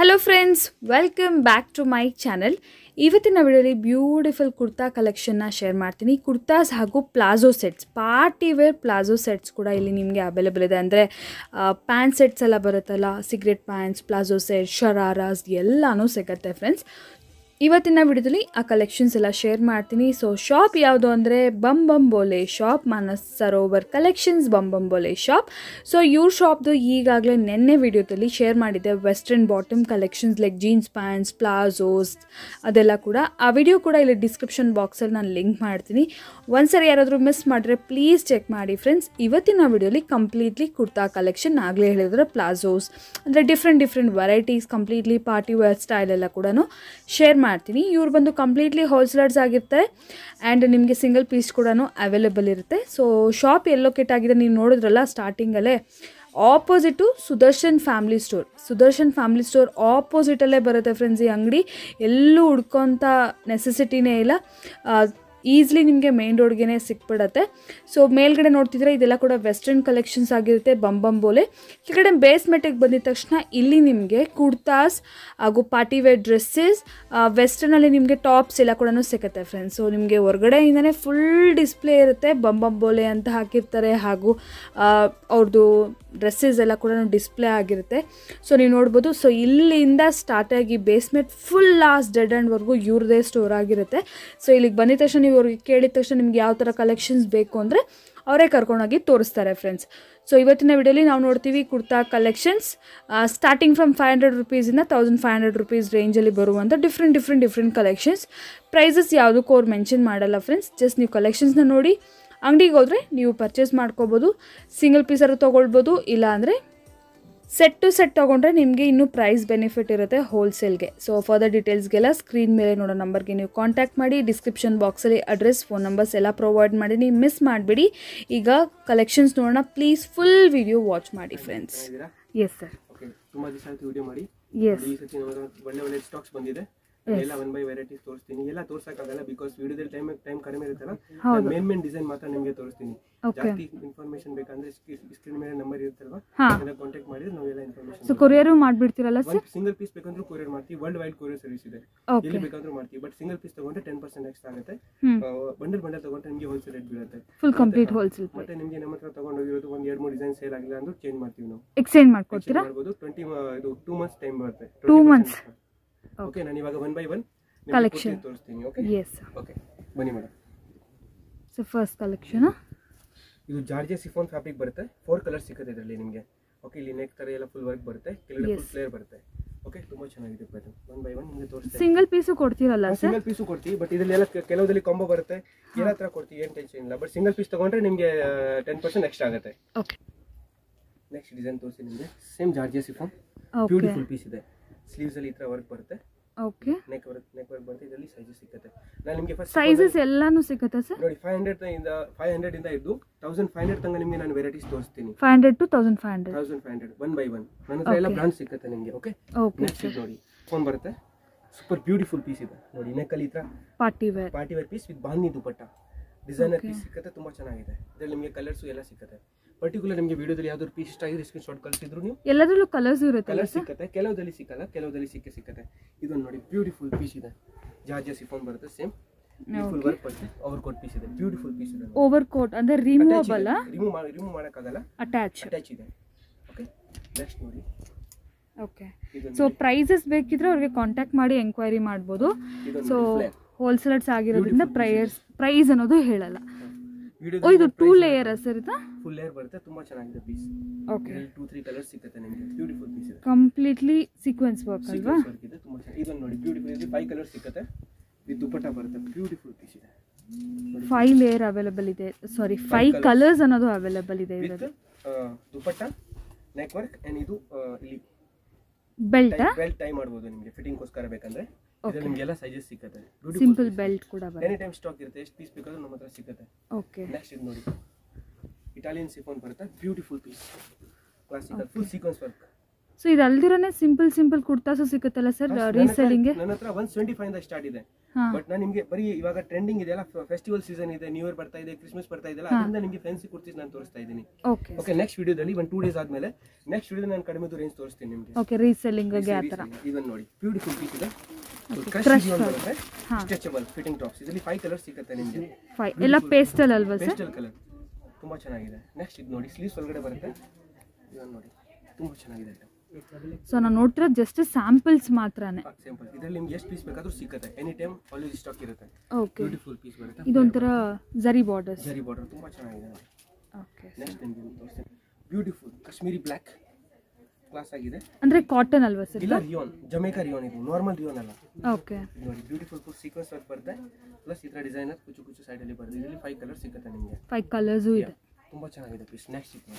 Hello friends, welcome back to my channel. ಇವತ್ತಿನ ವಿಡಿಯೋಲಿ beautiful kurta ಕಲೆಕ್ಷನ್ನ share ಮಾಡ್ತೀನಿ. ಕುರ್ತಾಸ್ ಹಾಗೂ palazzo sets, party wear palazzo sets ಕೂಡ ಇಲ್ಲಿ ನಿಮಗೆ ಅವೈಲೇಬಲ್ ಇದೆ. ಅಂದರೆ ಪ್ಯಾಂಟ್ ಸೆಟ್ಸ್ ಎಲ್ಲ ಬರುತ್ತಲ್ಲ, cigarette pants, palazzo set, shararas ಎಲ್ಲನೂ ಸಿಗುತ್ತೆ ಫ್ರೆಂಡ್ಸ್. ಇವತ್ತಿನ ವಿಡಿಯೋದಲ್ಲಿ ಆ ಕಲೆಕ್ಷನ್ಸ್ ಎಲ್ಲ ಶೇರ್ ಮಾಡ್ತೀನಿ. ಸೊ ಶಾಪ್ ಯಾವುದು ಅಂದರೆ Bambole shop, Manas Sarovar collections Bambole shop. So ಇವ್ರ ಶಾಪ್ದು ಈಗಾಗಲೇ ನೆನ್ನೆ ವಿಡಿಯೋದಲ್ಲಿ ಶೇರ್ ಮಾಡಿದ್ದೆ western bottom collections like jeans pants, palazzos ಅದೆಲ್ಲ ಕೂಡ. ಆ ವಿಡಿಯೋ ಕೂಡ ಇಲ್ಲಿ ಡಿಸ್ಕ್ರಿಪ್ಷನ್ ಬಾಕ್ಸಲ್ಲಿ ನಾನು ಲಿಂಕ್ ಮಾಡ್ತೀನಿ. ಒಂದ್ಸರಿ ಯಾರಾದರೂ ಮಿಸ್ ಮಾಡಿದ್ರೆ ಪ್ಲೀಸ್ ಚೆಕ್ ಮಾಡಿ ಫ್ರೆಂಡ್ಸ್. ಇವತ್ತಿನ ವಿಡಿಯೋಲಿ ಕಂಪ್ಲೀಟ್ಲಿ ಕುರ್ತಾ ಕಲೆಕ್ಷನ್, ಆಗಲೇ ಹೇಳಿದ್ರೆ ಪ್ಲಾಜೋಸ್ ಅಂದರೆ different varieties, completely party wear style ಎಲ್ಲ ಕೂಡ ಶೇರ್ ಮಾಡ್ತೀನಿ. ಇವ್ರು ಬಂದು ಕಂಪ್ಲೀಟ್ಲಿ ಹೋಲ್ಸೇಲರ್ಸ್ ಆಗಿರ್ತಾರೆ ಆ್ಯಂಡ್ ನಿಮಗೆ ಸಿಂಗಲ್ ಪೀಸ್ ಕೂಡ ಅವೈಲೇಬಲ್ ಇರುತ್ತೆ. ಸೊ ಶಾಪ್ ಎಲ್ಲಿ ಲೊಕೇಟ್ ಆಗಿದೆ ನೀವು ನೋಡಿದ್ರಲ್ಲ ಸ್ಟಾರ್ಟಿಂಗಲ್ಲೇ, ಆಪೋಸಿಟು ಸುದರ್ಶನ್ ಫ್ಯಾಮಿಲಿ ಸ್ಟೋರ್ ಆಪೋಸಿಟಲ್ಲೇ ಬರುತ್ತೆ ಫ್ರೆಂಡ್ಸ್. ಈ ಅಂಗಡಿ ಎಲ್ಲೂ ಹುಡ್ಕೋಂಥ ನೆಸೆಸಿಟಿನೇ ಇಲ್ಲ, ಈಸಿಲಿ ನಿಮಗೆ ಮೇನ್ ರೋಡ್ಗೆ ಸಿಕ್ಬಿಡತ್ತೆ. ಸೊ ಮೇಲ್ಗಡೆ ನೋಡ್ತಿದ್ರೆ ಇದೆಲ್ಲ ಕೂಡ ವೆಸ್ಟರ್ನ್ ಕಲೆಕ್ಷನ್ಸ್ ಆಗಿರುತ್ತೆ ಬಂಬೋಲೆ. ಕೆಳಗಡೆ ಬೇಸ್ಮೆಂಟಿಗೆ ಬಂದಿದ ತಕ್ಷಣ ಇಲ್ಲಿ ನಿಮಗೆ ಕುರ್ತಾಸ್ ಹಾಗೂ ಪಾರ್ಟಿ ವೇರ್ ಡ್ರೆಸ್ಸಸ್, ವೆಸ್ಟರ್ನಲ್ಲಿ ನಿಮಗೆ ಟಾಪ್ಸ್ ಎಲ್ಲ ಕೂಡ ಸಿಗುತ್ತೆ ಫ್ರೆಂಡ್ಸ್. ಸೊ ನಿಮಗೆ ಹೊರಗಡೆಯಿಂದನೇ ಫುಲ್ ಡಿಸ್ಪ್ಲೇ ಇರುತ್ತೆ, ಬಂಬೋಲೆ ಅಂತ ಹಾಕಿರ್ತಾರೆ, ಹಾಗೂ ಅವ್ರದ್ದು ಡ್ರೆಸ್ಸಸ್ ಎಲ್ಲ ಕೂಡ ಡಿಸ್ಪ್ಲೇ ಆಗಿರುತ್ತೆ. ಸೊ ನೀವು ನೋಡ್ಬೋದು. ಸೊ ಇಲ್ಲಿಂದ ಸ್ಟಾರ್ಟ್ ಆಗಿ ಬೇಸ್ಮೆಂಟ್ ಫುಲ್ ಲಾಸ್ಟ್ ಡೆಡ್ ಎಂಡ್ವರೆಗೂ ಇವ್ರದೇ ಸ್ಟೋರ್ ಆಗಿರುತ್ತೆ. ಸೊ ಇಲ್ಲಿಗೆ ಬಂದಿದ ತಕ್ಷಣ ನೀವು ಅವ್ರಿಗೆ ಕೇಳಿದ ತಕ್ಷಣ ನಿಮ್ಗೆ ಯಾವ ಥರ ಕಲೆಕ್ಷನ್ಸ್ ಬೇಕು ಅಂದರೆ ಅವರೇ ಕರ್ಕೊಂಡೋಗಿ ತೋರಿಸ್ತಾರೆ ಫ್ರೆಂಡ್ಸ್. ಸೊ ಇವತ್ತಿನ ವಿಡಿಯೋಲಿ ನಾವು ನೋಡ್ತೀವಿ ಕುರ್ತಾ ಕಲೆಕ್ಷನ್ಸ್ ಸ್ಟಾರ್ಟಿಂಗ್ ಫ್ರಮ್ 500 ರುಪೀಸಿಂದ 1500 ರುಪೀಸ್ ರೇಂಜಲ್ಲಿ ಬರುವಂಥ ಡಿಫ್ರೆಂಟ್ ಕಲೆಕ್ಷನ್ಸ್. ಪ್ರೈಸಸ್ ಯಾವುದಕ್ಕೂ ಅವ್ರು ಮೆನ್ಷನ್ ಮಾಡಲ್ಲ ಫ್ರೆಂಡ್ಸ್. ಜಸ್ಟ್ ನೀವು ಕಲೆಕ್ಷನ್ಸ್ನ ನೋಡಿ ಅಂಗಡಿಗೆ ಹೋದರೆ ನೀವು ಪರ್ಚೇಸ್ ಮಾಡ್ಕೋಬೋದು, ಸಿಂಗಲ್ ಪೀಸರು ತೊಗೊಳ್ಬೋದು. ಇಲ್ಲ ಅಂದರೆ ಸೆಟ್ ಟು ಸೆಟ್ ತೊಗೊಂಡ್ರೆ ನಿಮಗೆ ಇನ್ನೂ ಪ್ರೈಸ್ ಬೆನಿಫಿಟ್ ಇರುತ್ತೆ ಹೋಲ್ಸೇಲ್ಗೆ. ಸೊ ಫರ್ದರ್ ಡೀಟೇಲ್ಸ್ಗೆಲ್ಲ ಸ್ಕ್ರೀನ್ ಮೇಲೆ ನೋಡೋ ನಂಬರ್ಗೆ ನೀವು ಕಾಂಟ್ಯಾಕ್ಟ್ ಮಾಡಿ. ಡಿಸ್ಕ್ರಿಪ್ಷನ್ ಬಾಕ್ಸಲ್ಲಿ ಅಡ್ರೆಸ್, ಫೋನ್ ನಂಬರ್ಸ್ ಎಲ್ಲ ಪ್ರೊವೈಡ್ ಮಾಡಿ, ಮಿಸ್ ಮಾಡಬೇಡಿ. ಈಗ ಕಲೆಕ್ಷನ್ಸ್ ನೋಡೋಣ, ಪ್ಲೀಸ್ ಫುಲ್ ವಿಡಿಯೋ ವಾಚ್ ಮಾಡಿ ಫ್ರೆಂಡ್ಸ್. ಎಸ್ ಸರ್, ತುಂಬಾ ದಿವಸ ಆಯ್ತು ವಿಡಿಯೋ ಮಾಡಿ. ಎಸ್, ಈ ಸತಿ ಒಳ್ಳೆ ಸ್ಟಾಕ್ಸ್ ಬಂದಿದೆ. ಎಲ್ಲ 1 ಬೈ ವೆರೈಟೀಸ್ ತೋರಿಸ್ತೀನಿ. ಎಲ್ಲ ತೋರ್ಸಕ್ಕಾಗಲ್ಲ ಬಿಕಾಸ್ ವಿಡಿಯೋದಲ್ಲಿ ಟೈಮ್ ಕಡಿಮೆ ಇರುತ್ತಲ್ಲ. ಮೇನ್ ಡಿಸೈನ್ ಮಾತ್ರ ನಿಮಗೆ ತೋರಿಸ್ತೀನಿ. ಜಾಸ್ತಿ ಇನ್ಫಾರ್ಮೇಶನ್ ಬೇಕಂದ್ರೆ ಸ್ಕ್ರೀನ್ ಮೇಲೆ ನಂಬರ್ ಇರುತ್ತಲ್ವಾ, ಅದನ್ನ ಕಾಂಟ್ಯಾಕ್ಟ್ ಮಾಡಿದ್ರೆ ನಾವೆಲ್ಲ ಇನ್ಫಾರ್ಮೇಶನ್. ಸೊ ಕೊರಿಯರ್ ಮಾಡ್ಬಿಡ್ತೀರಲ್ಲ ಸರ್? ಸಿಂಗಲ್ ಪೀಸ್ ಬೇಕಂದ್ರೂ ಕೊರಿಯರ್ ಮಾಡ್ತೀವಿ, ವರ್ಲ್ಡ್ ವೈಡ್ ಕೊರಿಯರ್ ಸರ್ವಿಸ್ ಇದೆ, ಎಲ್ಲಿ ಬೇಕಂದ್ರೂ ಮಾಡ್ತೀವಿ. ಬಟ್ ಸಿಂಗಲ್ ಪೀಸ್ ತಗೊಂಡ್ರೆ 10% ಎಕ್ಸ್ಟ್ರಾ ಆಗುತ್ತೆ. ಬಂಡಲ್ ತಗೊಂಡ್ರೆ ನಿಮಗೆ ಹೋಲ್ಸೇಲ್ ರೇಟ್ ಬೀಳುತ್ತೆ, ಫುಲ್ ಕಂಪ್ಲೀಟ್ ಹೋಲ್ಸೇಲ್. ಮತ್ತೆ ನಿಮಗೆ ನಮ್ಮ ಹತ್ರ ತಗೊಂಡೋಗಿರೋದು 1-2-3 ಡಿಸೈನ್ ಸೇಲ್ ಆಗಿಲ್ಲ ಅಂದ್ರೆ ಚೇಂಜ್ ಮಾಡ್ತೀವಿ ನಾವು. ಎಕ್ಸ್ಚೇಂಜ್ ಮಾಡ್ಕೊಡ್ತೀರಾ? ಮಾಡ್ಬೋದು. 2 ಮಂತ್ಸ್ ಟೈಮ್ ಬರುತ್ತೆ. 2 ಮಂತ್ಸ್. ಓಕೆ, ನಾನು ಇವಾಗ 1 ಬೈ 1 ಕಲೆಕ್ಷನ್ ತೋರಿಸ್ತೀನಿ. ಓಕೆ, ಎಸ್ ಓಕೆ, ಬನ್ನಿ ಮೇಡಮ್. ಸೊ ಫಸ್ಟ್ ಕಲೆಕ್ಷನ್ ಇದು ಜಾರ್ಜಿಯಾ ಸಿಫಾನ್ ಫ್ಯಾಬ್ರಿಕ್ ಬರುತ್ತೆ. 4 ಕಲರ್ಸ್ ಸಿಗುತ್ತೆ ಇದರಲ್ಲಿ ನಿಮಗೆ. ಓಕೆ, ಇಲ್ಲಿ ನೆಕ್ ತರ ಎಲ್ಲ ಫುಲ್ ವರ್ಕ್ ಬರುತ್ತೆ, ಕೆಳಗಡೆ ಫುಲ್ ಫ್ಲೇರ್ ಬರುತ್ತೆ. ಓಕೆ, ತುಂಬಾ ಚೆನ್ನಾಗಿದೆ ಪ್ಯಾಟರ್ನ್. 1 ಬೈ 1 ನಿಮಗೆ ತೋರಿಸ್ತೀನಿ. ಸಿಂಗಲ್ ಪೀಸು ಕೊಡ್ತೀರಲ್ಲ ಸರ್? ಸಿಂಗಲ್ ಪೀಸು ಕೊಡ್ತೀವಿ, ಬಟ್ ಇದರಲ್ಲಿ ಎಲ್ಲ ಕೆಲವದಲ್ಲಿ ಕಾಂಬೋ ಬರುತ್ತೆ, ಎಲ್ಲ ತರ ಕೊಡ್ತೀವಿ, ಏನು ಟೆನ್ಷನ್ ಇಲ್ಲ. ಬಟ್ ಸಿಂಗಲ್ ಪೀಸ್ ತಗೊಂಡ್ರೆ ನಿಮಗೆ 10% ಎಕ್ಸ್ಟ್ರಾ ಆಗುತ್ತೆ. ಓಕೆ, ನೆಕ್ಸ್ಟ್ ಡಿಸೈನ್ ತೋರಿಸಿ ನಿಮಗೆ. Same georgette chiffon, beautiful piece ಇದೆ. ಸ್ಲೀವ್ಸ್ ಅಲ್ಲಿ ಈ ತರ ವರ್ಕ್ ಬರುತ್ತೆ. ಓಕೆ, ನೆಕ್ ವರ್ಕ್ ಬರುತ್ತೆ. ಇದರಲ್ಲಿ ಸೈಜಸ್ ಸಿಗುತ್ತೆ. ನಾನು ನಿಮಗೆ ಫಸ್ಟ್ ಸೈಜಸ್ ಎಲ್ಲಾನು ಸಿಗುತ್ತಾ ಸರ್? ನೋಡಿ, 500 ಇಂದ ಇದ್ದು 1500 ತನಕ ನಿಮಗೆ ನಾನು ವೆರೈಟೀಸ್ ತೋರಿಸ್ತೀನಿ. 500 to 1500. 1500 1 ಬೈ 1 ನನ್ನ ಹತ್ರ ಎಲ್ಲ ಬ್ರಾಂಡ್ ಸಿಗುತ್ತೆ ನಿಮಗೆ. ಓಕೆ, ನೆಕ್ಸ್ಟ್ ನೋಡಿ ಫೋನ್ ಬರುತ್ತೆ. ಸೂಪರ್ ಬ್ಯೂಟಿಫುಲ್ ಪೀಸ್ ಇದೆ ನೋಡಿ. ನೆಕ್ ಅಲ್ಲಿ ಈ ತರ ಪಾರ್ಟಿ ವೇರ್ ಪೀಸ್ ವಿತ್ ಬಾಂಧಿ ದುಪಟ್ಟ ಡಿಸೈನರ್ ಪೀಸ್ ಸಿಗುತ್ತೆ. ತುಂಬಾ ಚೆನ್ನಾಗಿದೆ. ಇದರಲ್ಲಿ ನಿಮಗೆ ಕಲರ್ಸ್ ಎಲ್ಲ ಸಿಗುತ್ತೆ. ಪರ್ಟಿಕ್ಯುಲರ್ ನಿಮಗೆ ವಿಡಿಯೋದಲ್ಲಿ ಯಾವ್ದಾದ್ರು ಪೀಸ್ ಇಷ್ಟ ಆಗಿದೆ ಸ್ಕ್ರೀನ್ ಶಾಟ್ ಕಳಿಸಿದ್ರು ನೀವು. ಎಲ್ಲದರಲ್ಲೂ ಕಲರ್ಸ್ ಇರುತ್ತೆ, ಕಲರ್ ಸಿಗುತ್ತೆ, ಕೆಲವದಲ್ಲಿ ಸಿಕ್ಕಲ್ಲ, ಕೆಲವದಲ್ಲಿ ಸಿಗುತ್ತೆ. ಇದೊಂದು ನೋಡಿ, ಬ್ಯೂಟಿಫುಲ್ ಪೀಸ್ ಇದೆ. ಜಾರ್ಜಿಯಾ ಸಿಫಾನ್ ಬರುತ್ತೆ, ಸೇಮ್ ಫುಲ್ ವರ್ಕ್ ಬರುತ್ತೆ. ಓವರ್ ಕೋಟ್ ಪೀಸ್ ಇದೆ, ಬ್ಯೂಟಿಫುಲ್ ಪೀಸ್ ಇದೆ. ಓವರ್ ಕೋಟ್ ಅಂದ್ರೆ ರಿಮೂವಬಲ್, ರಿಮೂವ್ ಮಾಡಕ್ಕಾಗಲ್ಲ, ಅಟ್ಯಾಚ್ ಇದೆ. ಓಕೆ, ನೆಕ್ಸ್ಟ್ ನೋಡಿ. ಓಕೆ, ಸೊ ಪ್ರೈಸಸ್ ಬೇಕಿದ್ರೆ ಅವ್ರಿಗೆ ಕಾಂಟ್ಯಾಕ್ಟ್ ಮಾಡಿ ಎಂಕ್ವೈರಿ ಮಾಡ್ಬೋದು. ಸೊ ಹೋಲ್ಸೇಲರ್ಸ್ ಆಗಿರೋದ್ರಿಂದ ಪ್ರೈಸ್ ಅನ್ನೋದು ಹೇಳಲ್ಲ. ಇದು 2 ಲೇಯರ್ ಸರ್? ಇದು ಫುಲ್ ಲೇಯರ್ ಬರುತ್ತೆ, ತುಂಬಾ ಚೆನ್ನಾಗಿದೆ ಪೀಸ್. ಓಕೆ, 2-3 ಕಲರ್ಸ್ ಸಿಗುತ್ತೆ ನಿಮಗೆ. ಬ್ಯೂಟಿಫುಲ್ ಪೀಸ್ ಇದೆ, ಕಂಪ್ಲೀಟ್ಲಿ ಸೀಕ್ವೆನ್ಸ್ ವರ್ಕ್ ಅಲ್ವಾ? ಇದೆ, ತುಂಬಾ ಚೆನ್ನಾಗಿದೆ. ಇದೊಂದು ನೋಡಿ, ಬ್ಯೂಟಿಫುಲ್ ಇದೆ. 5 ಕಲರ್ಸ್ ಸಿಗುತ್ತೆ, ಇದು ದುಪಟ್ಟ ಬರುತ್ತೆ. ಬ್ಯೂಟಿಫುಲ್ ಪೀಸ್ ಇದೆ. 5 ಲೇಯರ್ ಅವೈಲೇಬಲ್ ಇದೆ, ಸಾರಿ 5 ಕಲರ್ಸ್ ಅನ್ನೋದು ಅವೈಲೇಬಲ್ ಇದೆ. With dupatta, neck work and ಇದು ಇಲ್ಲಿ ಬೆಲ್ಟ್ ಟೈ ಮಾಡಬಹುದು ನಿಮಗೆ ಫಿಟ್ಟಿಂಗ್ ಗೋಸ್ಕರ ಬೇಕಂದ್ರೆ. ಇದರಲ್ಲಿ ನಿಮಗೆ ಎಲ್ಲ ಸೈಜಸ್ ಸಿಗುತ್ತೆ. ಸಿಂಪಲ್ ಬೆಲ್ಟ್ ಕೂಡ ಬರುತ್ತೆ. ಎನಿ ಟೈಮ್ ಸ್ಟಾಕ್ ಇರುತ್ತೆ, ಎಷ್ಟು ಪೀಸ್ ಬೇಕಾದ್ರೂ ನಮ್ಮ ಹತ್ರ ಸಿಗುತ್ತೆ. ಓಕೆ, ನೆಕ್ಸ್ಟ್ ಇದು ನೋಡಿ, ಇಟಾಲಿಯನ್ ಸಿಫಾನ್ ಬರುತ್ತೆ. Beautiful piece, classical full sequins work. So ಇದು ಅಲ್ದಿರನೇ ಸಿಂಪಲ್ ಕುರ್ತಾಸು ಸಿಗುತ್ತಲ್ಲ ಸರ್ ರೀಸೆಲ್ಲಿಂಗ್ಗೆ? ನನ್ನ ಹತ್ರ 175 ಇಂದ ಸ್ಟಾರ್ಟ್ ಇದೆ. ಬಟ್ ನಾನು ನಿಮಗೆ ಬರೀ ಇವಾಗ ಟ್ರೆಂಡಿಂಗ್ ಇದೆಯಲ್ಲ, ಫೆಸ್ಟಿವಲ್ ಸೀಸನ್ ಇದೆ, ನ್ಯೂ ಇಯರ್ ಬರ್ತಾ ಇದೆ, ಕ್ರಿಸ್ಮಸ್ ಬರ್ತಾ ಇದೆಯಲ್ಲ, ಅದರಿಂದ ನಿಮಗೆ ಫ್ಯಾನ್ಸಿ ಕುರ್ತೀಸ್ ನಾನು ತೋರಿಸ್ತಾ ಇದ್ದೀನಿ. ಓಕೆ, ನೆಕ್ಸ್ಟ್ ವಿಡಿಯೋದಲ್ಲಿ 1-2 ಡೇಸ್ ಆದ್ಮೇಲೆ ನೆಕ್ಸ್ಟ್ ವಿಡಿಯೋದಲ್ಲಿ ನಾನು ಕಡಿಮೆ ರೇಂಜ್ ತೋರಿಸ್ತೀನಿ ನಿಮಗೆ. ಓಕೆ, ರೀಸೆಲ್ಲಿಂಗ್ ಗೆ ಆ ತರ. ಇದನ್ನ ನೋಡಿ, ಬ್ಯೂಟಿಫುಲ್ ಪೀಸ್ ಇದೆ, ಸ್ಟ್ರೆಚಬಲ್ ಫಿಟ್ಟಿಂಗ್ ಟಾಪ್ಸ್. ಇದರಲ್ಲಿ 5 ಕಲರ್ಸ್ ಸಿಗುತ್ತೆ ನಿಮಗೆ. 5 ಎಲ್ಲ ಪೇಸ್ಟಲ್ ಅಲ್ವಾ ಸರ್? ಪೇಸ್ಟಲ್ ಕಲರ್ ತುಂಬಾ ಚೆನ್ನಾಗಿದೆ. ನೆಕ್ಸ್ಟ್ ಇದು ನೋಡಿ, ಸ್ಲೀವ್ಸ್ ಒಳಗಡೆ ಬರುತ್ತೆ. ಇದನ್ನ ನೋಡಿ, ತುಂಬಾ ಚೆನ್ನಾಗಿದೆ. ಸೊ ನಾನು ನೋಡ್ತಿರೋ ಜಸ್ಟ್ ಸ್ಯಾಂಪಲ್ಸ್ ಮಾತ್ರನೇ. ಸ್ಯಾಂಪಲ್. ಇದರಲ್ಲಿ ನಿಮಗೆ ಎಷ್ಟು ಪೀಸ್ ಬೇಕಾದರೂ ಸಿಗುತ್ತೆ, ಎನಿ ಟೈಮ್ ಆಲ್ವೇಸ್ ಸ್ಟಾಕ್ ಇರುತ್ತೆ. ಓಕೆ, ಬ್ಯೂಟಿಫುಲ್ ಪೀಸ್ ಬರುತ್ತೆ. ಇದೊಂಥರ ಜರಿ ಬಾರ್ಡರ್ ತುಂಬಾ ಚೆನ್ನಾಗಿದೆ. ಓಕೆ, ನೆಕ್ಸ್ಟ್ ನಿಮಗೆ ತೋರಿಸ್ತೀನಿ. ಬ್ಯೂಟಿಫುಲ್ ಕಾಶ್ಮೀರಿ ಬ್ಲ್ಯಾಕ್, ಕ್ಲಾಸ್ ಆಗಿದೆ. ಅಂದ್ರೆ ಕಾಟನ್ ಅಲ್ವಾ ಸರ್? ಇಲ್ಲ, ರಿಯೋನ್, ಜಮೈಕಾ ರಿಯೋನ್, ಇದು ನಾರ್ಮಲ್ ರಿಯೋನ್ ಅಲ್ಲ. ಓಕೆ, ನೋಡಿ, ಬ್ಯೂಟಿಫುಲ್ ಫುಲ್ ಸೀಕ್ವೆನ್ಸ್ ವರ್ಕ್ ಬರುತ್ತೆ, ಪ್ಲಸ್ ಇದರ ಡಿಸೈನರ್ ಕುಚು ಸೈಡ್ ಅಲ್ಲಿ ಬರುತ್ತೆ. ಇದರಲ್ಲಿ 5 ಕಲರ್ ಸಿಗುತ್ತೆ ನಿಮಗೆ. 5 ಕಲರ್ಸ್ ಇದೆ. ತುಂಬಾ ಚೆನ್ನಾಗಿದೆ ಪೀಸ್. ನೆಕ್ಸ್ಟ್ ಇದು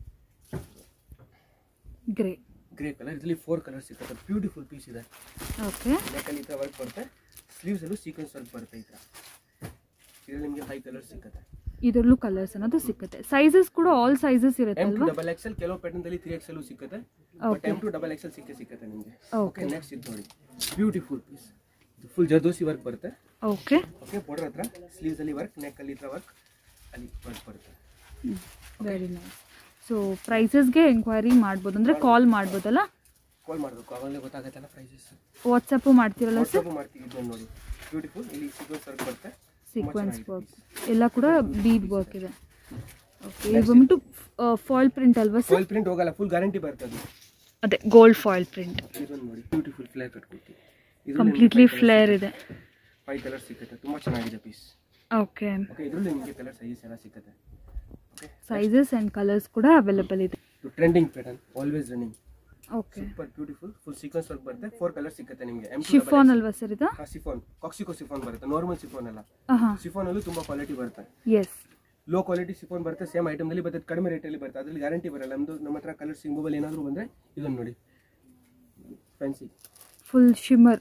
ಗ್ರೇ ಕಲರ್. ಇದರಲ್ಲಿ 4 ಕಲರ್ ಸಿಗುತ್ತೆ. ಬ್ಯೂಟಿಫುಲ್ ಪೀಸ್ ಇದೆ. ಓಕೆ, ನೆಕ್ಕಲ್ಲಿ ಈ ಥರ ವರ್ಕ್ ಬರುತ್ತೆ, ಸ್ಲೀವ್ಸ್ ಅಲ್ಲೂ ಸೀಕ್ವೆನ್ಸ್ ವರ್ಕ್ ಬರುತ್ತೆ. ಈ ಥರ ಇದರಲ್ಲಿ ನಿಮಗೆ 5 ಕಲರ್ಸ್ ಸಿಗುತ್ತೆ. ಇದರಲ್ಲೂ ಕಲರ್ಸ್ ಅನ್ನೋದು ಸಿಗುತ್ತೆ. ಸೈಜಸ್ ಕೂಡ ಆಲ್ ಸೈಜಸ್ ಇರುತ್ತೆ ಅಲ್ವಾ? M2XL, ಕೆಲವು ಪ್ಯಾಟರ್ನ್ ಅಲ್ಲಿ 3XL ಸಿಗುತ್ತೆ, ಬಟ್ M2XL ಸಿಗುತ್ತೆ ನಿಮಗೆ. ಓಕೆ, ನೆಕ್ಸ್ಟ್ ಇದು ನೋಡಿ, ಬ್ಯೂಟಿಫುಲ್ ಪೀಸ್. ಇದು ಫುಲ್ ಜರ್ದೋಸಿ ವರ್ಕ್ ಬರುತ್ತೆ. ಓಕೆ, ಬಾರ್ಡರ್ ಹತ್ರ ಸ್ಲೀವ್ಸ್ ಅಲ್ಲಿ ವರ್ಕ್, ನೆಕ್ ಅಲ್ಲಿ ಈ ಥರ ವರ್ಕ್, ಅಲ್ಲಿ ವರ್ಕ್ ಬರುತ್ತೆ. Very nice. ಸೊ ಪ್ರೈಸಸ್ಗೆ ಎಂಕ್ವೈರಿ ಮಾಡ್ಬೋದು, ಅಂದರೆ ಕಾಲ್ ಮಾಡ್ಬೋದಲ್ಲ? ಕಾಲ್ ಮಾಡಬೇಕು, ಆವಾಗಲೇ ಗೊತ್ತಾಗುತ್ತಲ್ಲ ಪ್ರೈಸಸ್. ವಾಟ್ಸಪ್ಪು ಮಾಡ್ತೀರಲ್ಲ ಸರ್? ವಾಟ್ಸಪ್ಪು ಮಾಡ್ತೀವಿ. ಇದನ್ನು ನೋಡಿ, ಬ್ಯೂಟಿಫುಲ್. ಇಲ್ಲಿ ಸೀಕ್ವೆನ್ಸ್ ವರ್ಕ್ ಬರುತ್ತೆ, ಸೀಕ್ವೆನ್ಸ್ ವರ್ಕ್ ಎಲ್ಲ ಕೂಡ ಬೀಡ್ ವರ್ಕ್ ಇದೆ. ಓಕೆ, ಇದು ಬಂದ್ಬಿಟ್ಟು ಫಾಯಿಲ್ ಪ್ರಿಂಟ್ ಅಲ್ವಾ ಸರ್? ಫಾಯಿಲ್ ಪ್ರಿಂಟ್ ಹೋಗಲ್ಲ, ಫುಲ್ ಗ್ಯಾರಂಟಿ ಬರುತ್ತೆ ಅದು. ಅದೇ ಗೋಲ್ಡ್ ಫಾಯಿಲ್ ಪ್ರಿಂಟ್. ಇದನ್ನು ನೋಡಿ, ಬ್ಯೂಟಿಫುಲ್ ಫ್ಲೇರ್ ಕಟ್ ಕೊಡ್ತೀವಿ. ಕಂಪ್ಲೀಟ್ಲಿ ಫ್ಲೇರ್ ಇದೆ. 5 ಕಲರ್ ಸಿಗುತ್ತೆ, ತುಂಬಾ ಚೆನ್ನಾಗಿದೆ ಪೀಸ್. ಓಕೆ, ಇದರಲ್ಲಿ ನಿಮಗೆ ಕಲರ್ ಸೈಜಸ್ ಎಲ್ಲ ಸಿಗುತ್ತೆ. ಸೈಜಸ್ ಅಂಡ್ ಕಲರ್ಸ್ ಕೂಡ ಅವೈಲೇಬಲ್ ಇದೆ. Trending pattern, always running. Okay, super beautiful full sequins work ಬರುತ್ತೆ. 4 ಕಲರ್ ಸಿಗುತ್ತೆ ನಿಮಗೆ. ಶಿಫಾನ್ ಅಲ್ವಾ ಸರ್ ಇದು? ಶಿಫಾನ್, ಕಾಕ್ಸಿಕೋ ಶಿಫಾನ್ ಬರುತ್ತೆ, ನಾರ್ಮಲ್ ಶಿಫಾನ್ ಅಲ್ಲ. ಶಿಫಾನ್ ಅಲ್ಲೂ ತುಂಬಾ ಕ್ವಾಲಿಟಿ ಬರುತ್ತೆ. ಎಸ್, ಲೋ ಕ್ವಾಲಿಟಿ ಶಿಫಾನ್ ಬರುತ್ತೆ, ಸೇಮ್ ಐಟಮ್ ನಲ್ಲಿ ಬರುತ್ತೆ, ಕಡಿಮೆ ರೇಟ್ ಅಲ್ಲಿ ಬರುತ್ತೆ. ಅದ್ರಲ್ಲಿ ಗ್ಯಾರಂಟಿ ಬರಲ್ಲ. ನಮ್ಮ ಹತ್ರ ಕಲರ್ ಸಿಂಬಲ್ ಏನಾದರೂ ಬಂದ್ರೆ ಇದನ್ನು ನೋಡಿ, ಫ್ಯಾನ್ಸಿ ಫುಲ್ ಶಿಮ್ಮರ್.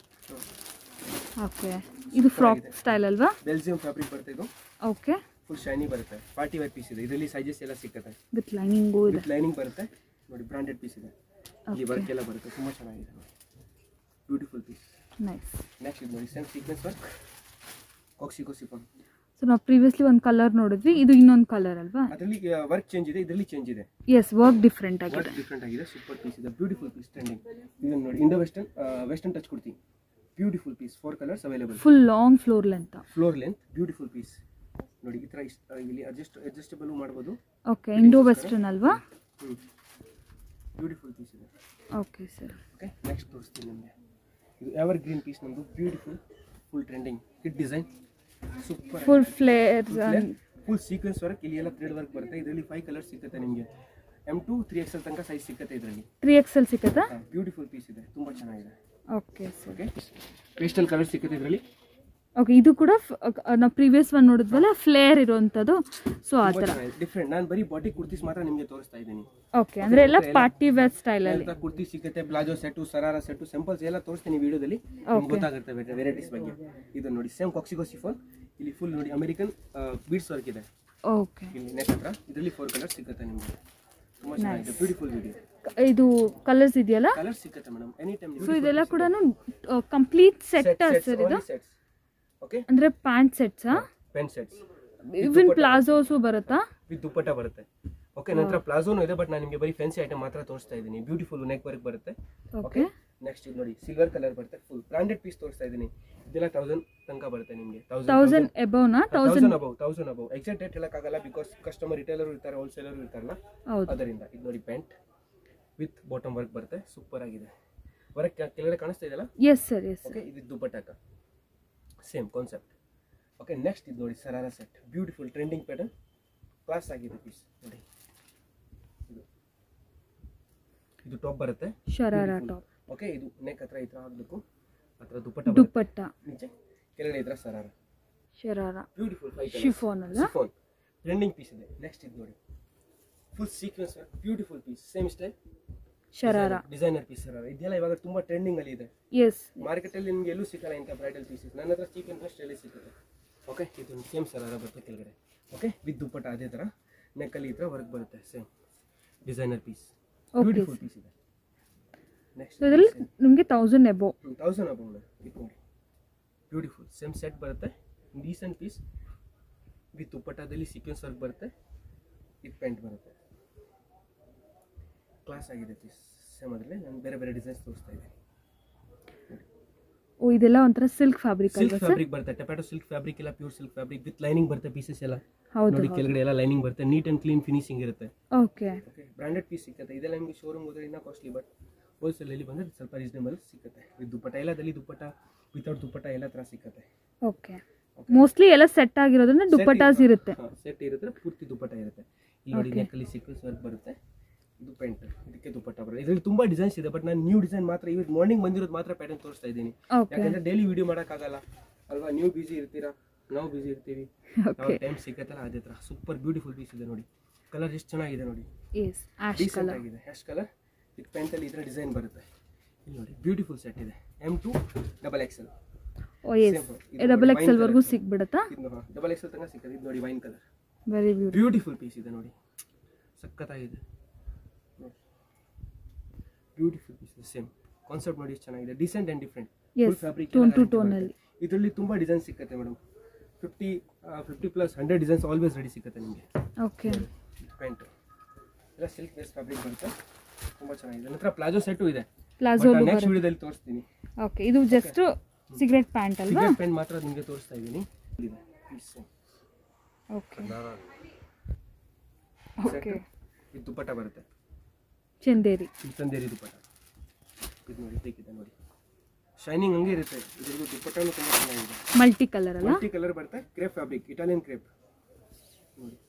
ಓಕೆ, ಇದು ಫ್ರಾಕ್ ಸ್ಟೈಲ್ ಅಲ್ವಾ? ಬೆಲ್ಜಿಯಂ ಫ್ಯಾಬ್ರಿಕ್ ಬರುತ್ತೆ ಇದು. ಓಕೆ, ಫುಲ್ ಶೈನಿ ಬರುತ್ತೆ, ಪಾರ್ಟಿ ವೇರ್ ಪೀಸ್ ಇದೆ. ಇದರಲ್ಲಿ ಸೈಜಸ್ ಎಲ್ಲ ಸಿಗುತ್ತೆ, ವಿತ್ ಲೈನಿಂಗು ಇದೆ. ವಿತ್ ಲೈನಿಂಗ್ ಬರುತ್ತೆ ನೋಡಿ, ಬ್ರಾಂಡೆಡ್ ಪೀಸ್ ಇದೆ. ಇಲ್ಲಿ ವರ್ಕ್ ಎಲ್ಲ ಬರುತ್ತೆ, ತುಂಬಾ ಚೆನ್ನಾಗಿದೆ. Beautiful piece. ನೈಸ್. ನೆಕ್ಸ್ಟ್ ಇದು ನೋಡಿ, ಸೇಮ್ ಸೀಕ್ವೆನ್ಸ್ ವರ್ಕ್, ಕಾಕ್ಸಿಕೋ ಶಿಫಾನ್. ಸೊ ನಾವು ಪ್ರೀವಿಯಸ್ಲಿ ಒಂದು ಕಲರ್ ನೋಡಿದ್ವಿ, ಇದು ಇನ್ನೊಂದು ಕಲರ್ ಅಲ್ವಾ? ಅದರಲ್ಲಿ ವರ್ಕ್ ಚೇಂಜ್ ಇದೆ, ಇದರಲ್ಲಿ ಚೇಂಜ್ ಇದೆ. ಎಸ್, ವರ್ಕ್ ಡಿಫ್ರೆಂಟ್ ಆಗಿದೆ. ಸೂಪರ್ ಪೀಸ್ ಇದೆ, ಬ್ಯೂಟಿಫುಲ್ ಪೀಸ್, ಟ್ರೆಂಡಿಂಗ್. ಇದನ್ನು ನೋಡಿ, ಇಂಡೋ ವೆಸ್ಟರ್ನ್ ಟಚ್ ಕೊಡ್ತೀವಿ. Beautiful piece, 4 colours available. Full long floor length, beautiful piece ನೋಡಿ. ಈ ತರ ಇಲ್ಲಿ ಅಡ್ಜಸ್ಟಬಲ್ ಮಾಡಬಹುದು. ಓಕೆ, ಇಂಡೋ ವೆಸ್ಟರ್ನ್ ಅಲ್ವಾ? ಬ್ಯೂಟಿಫುಲ್ ಪೀಸ್ ಇದೆ. Okay sir. ಓಕೆ, ನೆಕ್ಸ್ಟ್ ತೋರಿಸ್ತೀನಿ ನಿಮಗೆ. ಇದು ಎವರ್ ಗ್ರೀನ್ ಪೀಸ್ ನಮ್ಮದು, beautiful full trending hit design, super. Full flare, full sequins work, ಇಲ್ಲಿ ಎಲ್ಲ ಥ್ರೆಡ್ ವರ್ಕ್ ಬರುತ್ತೆ. ಇದರಲ್ಲಿ 5 ಕಲರ್ಸ್ ಸಿಗುತ್ತೆ ನಿಮಗೆ. M2 3XL ತನಕ ಸೈಜ್ ಸಿಗುತ್ತೆ ಇದರಲ್ಲಿ. 3XL ಸಿಗುತ್ತಾ? ಬ್ಯೂಟಿಫುಲ್ ಪೀಸ್ ಇದೆ, ತುಂಬಾ ಚೆನ್ನಾಗಿದೆ. Okay sir. Okay, pastel colour ಸಿಗುತ್ತೆ ಇದರಲ್ಲಿ. ಓಕೆ, ಇದು ಕೂಡ ನಾವು ಪ್ರೀವಿಯಸ್ ಒನ್ ನೋಡಿದ್ವಲ್ಲ, ಫ್ಲೇರ್ ಇರುವಂಥದ್ದು. ಸೊ ಆ ಥರ ಡಿಫ್ರೆಂಟ್. ನಾನು ಬರೀ ಬಾಡಿ ಕುರ್ತೀಸ್ ಮಾತ್ರ ನಿಮಗೆ ತೋರಿಸ್ತಾ ಇದ್ದೀನಿ. ಓಕೆ, ಅಂದರೆ ಎಲ್ಲ ಪಾರ್ಟಿ ವೇರ್ ಸ್ಟೈಲಲ್ಲಿ ಕುರ್ತಿ ಸಿಗುತ್ತೆ, palazzo set, sharara set, samples ಎಲ್ಲ ತೋರಿಸ್ತೀನಿ ವಿಡಿಯೋದಲ್ಲಿ, ಗೊತ್ತಾಗುತ್ತೆ ವೆರೈಟೀಸ್ ಬಗ್ಗೆ. ಇದನ್ನು ನೋಡಿ, ಸೇಮ್ ಕಾಕ್ಸಿಕೋ ಶಿಫಾನ್. ಇಲ್ಲಿ ಫುಲ್ ನೋಡಿ, ಅಮೆರಿಕನ್ ಬೀಡ್ಸ್ ವರ್ಕ್ ಇದೆ. ಓಕೆ, ಇಲ್ಲಿ ನೆಕ್ ಹತ್ರ ಇದರಲ್ಲಿ 4 ಕಲರ್ ಸಿಗುತ್ತೆ ನಿಮಗೆ. ತುಂಬಾ ಚೆನ್ನಾಗಿದೆ, ಬ್ಯೂಟಿಫುಲ್ ವಿಡಿಯೋ. ಇದು ಕಲರ್ಸ್ ಇದೆಯಲ್ಲ, ಕಲರ್ ಸಿಗುತ್ತೆ ಮೇಡಮ್, ಎನಿ ಟೈಮ್. ಸೊ ಇದೆಲ್ಲ ಕೂಡ ಕಂಪ್ಲೀಟ್ ಸೆಟ್ ಸರ್ ಇದು? ಓಕೆ, ಅಂದ್ರೆ ಪ್ಯಾಂಟ್ ಸೆಟ್ಸಾ? ಪ್ಯಾಂಟ್ ಸೆಟ್ಸ್, ಇವನ್ ಪ್ಲಾಜೋಸು ಬರುತ್ತಾ? ವಿತ್ ದುಪ್ಪಟ್ಟ ಬರುತ್ತೆ. ಓಕೆ, ನಂತರ ಪ್ಲಾಜೋನು ಇದೆ, ಬಟ್ ನಾನು ನಿಮಗೆ ಬರೀ ಫ್ಯಾನ್ಸಿ ಐಟಮ್ ಮಾತ್ರ ತೋರಿಸ್ತಾ ಇದ್ದೀನಿ. ಬ್ಯೂಟಿಫುಲ್ ನೆಕ್ ವರ್ಕ್ ಬರುತ್ತೆ. ಓಕೆ, ನೆಕ್ಸ್ಟ್ ಇದು ನೋಡಿ, ಸಿಲ್ವರ್ ಕಲರ್ ಬರುತ್ತೆ, ಫುಲ್ ಬ್ರಾಂಡೆಡ್ ಪೀಸ್ ತೋರಿಸ್ತಾ ಇದ್ದೀನಿ. ಇದೆಲ್ಲ 1000 ತನಕ ಬರುತ್ತೆ ನಿಮಗೆ. 1000 ಅಬೌವ್ ನಾ? 1000 ಅಬೌವ್. ಎಕ್ಸಾಕ್ಟ್ ರೇಟ್ ಹೇಳಕ್ಕಾಗಲ್ಲ, ಬಿಕಾಸ್ ಕಸ್ಟಮರ್ ರಿಟೇಲರ್ ಇರ್ತಾರೆ, ಹೋಲ್ಸೇಲರ್ ಇರ್ತಾರಲ್ಲ, ಅದರಿಂದ. ಇದು ನೋಡಿ, ಪ್ಯಾಂಟ್ ವಿತ್ ಬಾಟಮ್ ವರ್ಕ್ ಬರುತ್ತೆ, ಸೂಪರ್ ಆಗಿದೆ. ವರ್ಕ್ ಕೆಳಗಡೆ ಕಾಣಿಸ್ತಾ ಇದೆಯಲ್ಲ? Yes sir, yes. ಓಕೆ, ಇದು dupatta, same concept. Okay, next ಇದು ನೋಡಿ, sharara set, beautiful trending pattern, class ಆಗಿದೆ ಪೀಸ್ ನೋಡಿ. ಇದು ಟಾಪ್ ಬರುತ್ತೆ, ಶರಾರಾ ಟಾಪ್. ಓಕೆ, ಇದು ನೆಕ್ ಹತ್ರ ಈ ತರ ಹಾಕಬೇಕು, ಹತ್ರ ದುಪ್ಪಟ್ಟ ನೀಚೆ, ಕೆಳಗಡೆ ಈ ತರ ಶರಾರಾ. ಬ್ಯೂಟಿಫುಲ್ ಶಿಫಾನ್ ಅಲ್ಲ? ಶಿಫಾನ್ ಟ್ರೆಂಡಿಂಗ್ ಪೀಸ್ ಇದೆ. ನೆಕ್ಸ್ಟ್ ಇದು ನೋಡಿ, full sequins work, beautiful piece, same style sharara, designer piece sharara. ಇದೆಲ್ಲ ಇವಾಗ ತುಂಬಾ ಟ್ರೆಂಡಿಂಗ್ ಅಲ್ಲಿ ಇದೆ. ಎಸ್, ಮಾರ್ಕೆಟ್ ಅಲ್ಲಿ ನಿಮಗೆ ಎಲ್ಲೂ ಸಿಗಲ್ಲ ಇಂಥ ಬ್ರೈಡಲ್ ಪೀಸಸ್. ನನ್ನ ಹತ್ರ ಚೀಪ್ ಅಂಡ್ ಬೆಸ್ಟ್ ಅಲ್ಲಿ ಸಿಗುತ್ತೆ. ಓಕೆ, ಇದು ಸೇಮ್ ಶರಾರಾ ಬರುತ್ತೆ ಕೆಳಗಡೆ. ಓಕೆ, ವಿತ್ ದುಪ್ಪಟ್ಟ ಅದೇ ತರ, ನೆಕ್ ಅಲ್ಲಿ ಈ ತರ ವರ್ಕ್ ಬರುತ್ತೆ, same designer piece, beautiful piece ಇದೆ. ನೆಕ್ಸ್ಟ್ ಇದರಲ್ಲಿ ನಿಮಗೆ 1000 ಎಬೋ 1000 ಅಬೌವ್ ಇದು ನೋಡಿ ಬ್ಯೂಟಿಫುಲ್ ಸೇಮ್ ಸೆಟ್ ಬರುತ್ತೆ ಡೀಸೆಂಟ್ ಪೀಸ್ ವಿತ್ ದುಪ್ಪಟ್ಟಾದಲ್ಲಿ ಸೀಕ್ವೆನ್ಸ್ ವರ್ಕ್ ಬರುತ್ತೆ ಇದು ಪ್ಯಾಂಟ್ ಬರುತ್ತೆ ಕ್ಲಾಸ್ ಆಗಿದೆ ಪೀಸ್ ಸೇಮ್ ಅದರಲ್ಲಿ ನಾನು ಬೇರೆ ಬೇರೆ ಡಿಸೈನ್ಸ್ ತೋರಿಸ್ತಾ ಇದ್ದೀನಿ ಓ ಇದೆಲ್ಲ ಒಂಥರ ಸಿಲ್ಕ್ ಫ್ಯಾಬ್ರಿಕ್ ಸಿಲ್ಕ್ ಫ್ಯಾಬ್ರಿಕ್ ಬರುತ್ತೆ ಟೊಮ್ಯಾಟೊ ಸಿಲ್ಕ್ ಫ್ಯಾಬ್ರಿಕ್ ಇಲ್ಲ pure silk fabric with lining ಬರುತ್ತೆ ಪೀಸಸ್ ಎಲ್ಲ ನೋಡಿ ಕೆಳಗಡೆ ಎಲ್ಲ ಲೈನಿಂಗ್ ಬರುತ್ತೆ ನೀಟ್ ಅಂಡ್ ಕ್ಲೀನ್ ಫಿನಿಶಿಂಗ್ ಇರುತ್ತೆ ಓಕೆ ಓಕೆ ಬ್ರಾಂಡೆಡ್ ಪೀಸ್ ಸಿಗುತ್ತೆ ಇದೆಲ್ಲ ನಿಮಗೆ ಶೋರೂಮ್ ಹೋದ್ರೆ ಇನ್ನೂ ಕಾಸ್ಟ್ಲಿ ಬಟ್ ಹೋಲ್ಸೇಲ್ ಅಲ್ಲಿ ಬಂದ್ರೆ ಸ್ವಲ್ಪ ರೀಸನೇಬಲ್ ಸಿಗುತ್ತೆ ವಿತ್ ದುಪ್ಪಟ್ಟ ಎಲ್ಲದಲ್ಲಿ ದುಪ್ಪಟ್ಟ ವಿತೌಟ್ ದುಪ್ಪಟ್ಟ ಎಲ್ಲ ತರ ಸಿಗುತ್ತೆ ಓಕೆ ಮೋಸ್ಟ್ಲಿ ಎಲ್ಲ ಸೆಟ್ ಆಗಿರೋದ್ರಿಂದ ದುಪ್ಪಟ್ಟಾಸ್ ಇರುತ್ತೆ ಸೆಟ್ ಇರುತ್ತೆ ಪೂರ್ತಿ ದುಪ್ಪಟ್ಟ ಇರುತ್ತೆ ಇಲ್ಲಿ ನೋಡಿ ನೆಕ್ಕಲ್ಲಿ ಸೀಕ್ವೆನ್ಸ್ ವರ್ಕ್ ಬರುತ್ತೆ ಇದು ಪ್ಯಾಂಟ್ ಇದಕ್ಕೆ ದುಪ್ಪಟ್ಟ ಬರುತ್ತೆ ಇದರಲ್ಲಿ ತುಂಬಾ ಡಿಸೈನ್ಸ್ ಇದೆ ಬಟ್ ನಾನು ನ್ಯೂ ಡಿಸೈನ್ ಮಾತ್ರ ಇವತ್ತು ಮಾರ್ನಿಂಗ್ ಬಂದಿರೋದು ಮಾತ್ರ ಪ್ಯಾಟರ್ನ್ ತೋರಿಸ್ತಾ ಇದ್ದೀನಿ ಯಾಕಂದ್ರೆ ಡೈಲಿ ವಿಡಿಯೋ ಮಾಡೋಕ್ಕಾಗಲ್ಲ ಅಲ್ವಾ ನೀವು ಬಿಸಿ ಇರ್ತೀರಾ ನಾವು ಬಿಸಿ ಇರ್ತೀವಿ ಟೈಮ್ ಸಿಕ್ಕತ್ತಲ್ಲ ಅದೇ ತರ ಸೂಪರ್ ಬ್ಯೂಟಿಫುಲ್ ಪೀಸ್ ಇದೆ ನೋಡಿ ಕಲರ್ ಎಷ್ಟು ಚೆನ್ನಾಗಿದೆ ನೋಡಿ ಡೀಸೆಂಟ್ ಆಗಿದೆ ಹ್ಯಾಶ್ ಕಲರ್ ವಿತ್ ಪ್ಯಾಂಟ್ ಅಲ್ಲಿ ಇದರ ಡಿಸೈನ್ ಬರುತ್ತೆ ಇಲ್ಲಿ ನೋಡಿ ಬ್ಯೂಟಿಫುಲ್ ಸೆಟ್ ಇದೆ M2 XXL oh yes double XL ವರೆಗೂ ಸಿಕ್ಬಿಡುತ್ತಾ ಇದು ಡಬಲ್ ಎಕ್ಸೆಲ್ ತನಕ ಸಿಗುತ್ತೆ ಇದು ನೋಡಿ wine colour very beautiful piece ಇದೆ ನೋಡಿ ಸಕ್ಕತ್ತಾಗಿದೆ ಬ್ಯೂಟಿಫುಲ್ ಪೀಸ್ ಸೇಮ್ ಕಾನ್ಸೆಪ್ಟ್ ನೋಡಿ ಎಷ್ಟು ಚೆನ್ನಾಗಿದೆ decent and different full fabric tone to tone ಅಲ್ಲಿ ಇದರಲ್ಲಿ ತುಂಬಾ ಡಿಸೈನ್ ಸಿಗುತ್ತೆ madam 50 plus 100 designs always ready ಸಿಗುತ್ತೆ ನಿಮಗೆ ಓಕೆ ಪ್ಯಾಂಟ್ ಎಲ್ಲ ಸಿಲ್ಕ್ ಬೇಸ್ ಫ್ಯಾಬ್ರಿಕ್ ಬರುತ್ತೆ ತುಂಬಾ ಚೆನ್ನಾಗಿದೆ ನಂತರ ಪ್ಲಾಜೋ ಸೆಟ್ಟು ಇದೆ ಪ್ಲಾಜೋ ನೆಕ್ಸ್ಟ್ ವಿಡಿಯೋದಲ್ಲಿ ತೋರಿಸ್ತೀನಿ ಓಕೆ ಇದು ಜಸ್ಟ್ ಸಿಗರೇಟ್ ಪ್ಯಾಂಟ್ ಅಲ್ವಾ ಸಿಗರೇಟ್ ಪ್ಯಾಂಟ್ ಮಾತ್ರ ನಿಮಗೆ ತೋರಿಸ್ತಾ ಇದ್ದೀನಿ ಇದೆ ಪೀಸ್ ಓಕೆ ಓಕೆ ಇದು ದುಪ್ಪಟ್ಟ ಬರುತ್ತೆ ಚಂದೇರಿ ದುಪ್ಪಟ್ಟ ಇದು ನೋಡಿ ಬೇಕಿದೆ ನೋಡಿ ಶೈನಿಂಗ್ ಹಂಗೆ ಇರುತ್ತೆ ಇದ್ರದ್ದು ದುಪ್ಪಟ್ಟನು ತುಂಬಾ ಚೆನ್ನಾಗಿದೆ ಮಲ್ಟಿ ಕಲರ್ ಅಲ್ಲ ಮಲ್ಟಿ ಕಲರ್ ಬರುತ್ತೆ ಕ್ರೇಪ್ ಫ್ಯಾಬ್ರಿಕ್ ಇಟಾಲಿಯನ್ ಕ್ರೇಪ್ ನೋಡಿ